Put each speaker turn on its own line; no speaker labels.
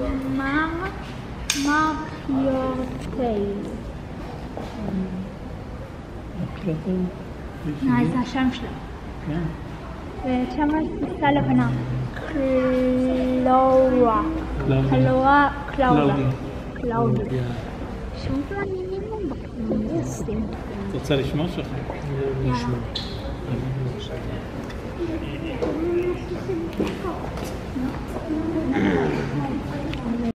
מרפיורטייל. זה השם שלו.
כן.
ושם יש פסקה לבנה. קלאורה. קלאודיה. שום מעניינים בקומוניסטים.
את רוצה לשמוע שלך?
יאללה.